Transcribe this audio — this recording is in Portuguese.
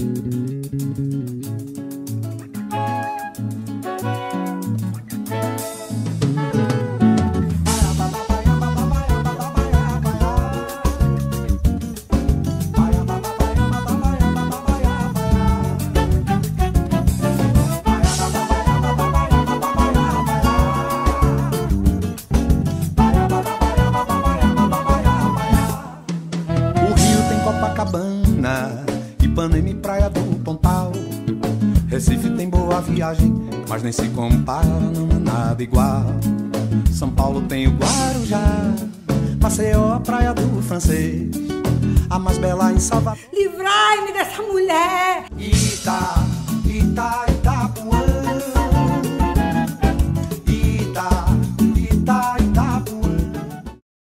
Copacabana, Ipanema e Praia do Pontal. Recife tem boa viagem, mas nem se compara, não é nada igual. São Paulo tem o Guarujá, Maceió, a Praia do Francês, a mais bela em Salvador. Livrai-me dessa mulher! Ita, Ita,